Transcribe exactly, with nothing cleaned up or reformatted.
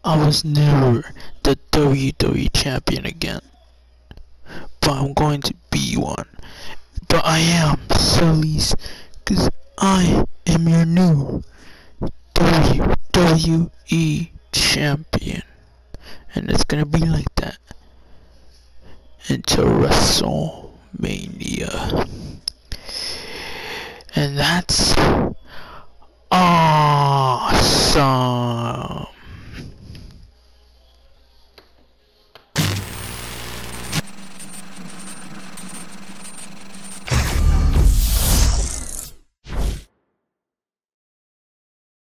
I was never the W W E champion again, but I'm going to be one. But I am, sillies, cause I am your new W W E champion. And it's gonna be like that until WrestleMania. And that's awesome.